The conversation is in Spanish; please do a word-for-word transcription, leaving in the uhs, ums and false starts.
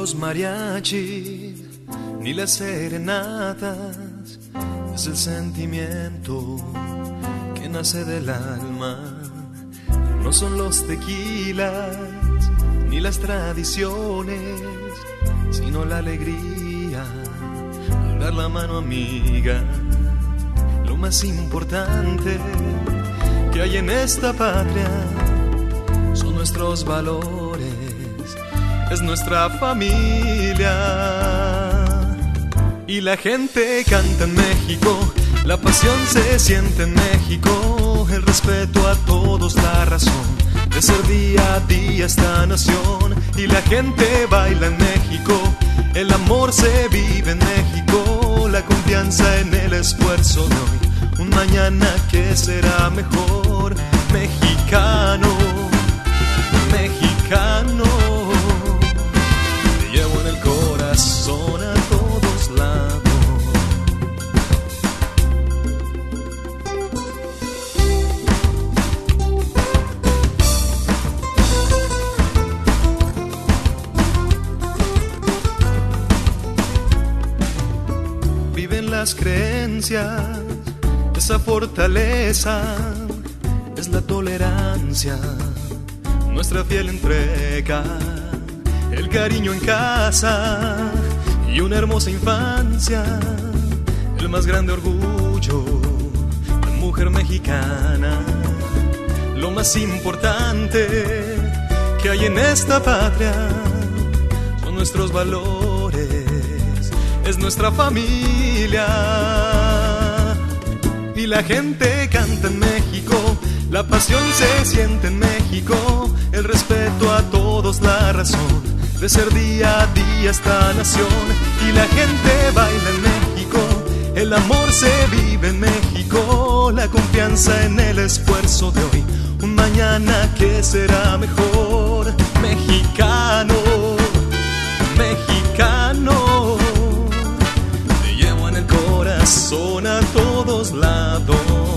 los mariachis ni las serenatas, es el sentimiento que nace del alma. No son los tequilas ni las tradiciones, sino la alegría al dar la mano amiga. Lo más importante que hay en esta patria son nuestros valores, es nuestra familia. Y la gente canta en México, la pasión se siente en México, el respeto a todos, la razón de ser día a día esta nación. Y la gente baila en México, el amor se vive en México, la confianza en el esfuerzo de hoy, un mañana que será mejor. Mexicano, mexicano, te llevo en el corazón a todos lados. Viven las creencias, esa fortaleza es la tolerancia, nuestra fiel entrega, el cariño en casa y una hermosa infancia, el más grande orgullo, la mujer mexicana. Lo más importante que hay en esta patria son nuestros valores, es nuestra familia. Y la gente canta en México, la pasión se siente en México, el respeto a todos, la razón de ser día a día esta nación. Y la gente baila en México, el amor se vive en México, la confianza en el esfuerzo de hoy, un mañana que será mejor. Mexicano, mexicano, te llevo en el corazón a todos lados.